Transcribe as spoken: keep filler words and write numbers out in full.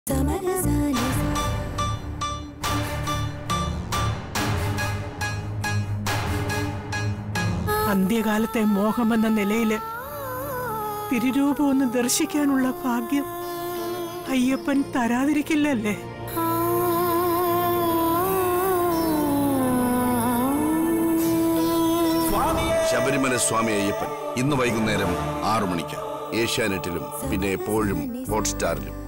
അന്ത്യകാലത്തെ മോഹമെന്ന നിലയില് തിരുരൂപം ഒന്ന് ദർശിക്കാനുള്ള ഭാഗ്യം അയ്യപ്പൻ തരാതിരിക്കില്ലല്ലേ? ശബരിമല സ്വാമി അയ്യപ്പൻ ഇന്ന് വൈകുന്നേരം ആറു മണിക്ക് ഏഷ്യാനെറ്റിലും പിന്നെ എപ്പോഴും ഹോട്ട്സ്റ്റാറിലും.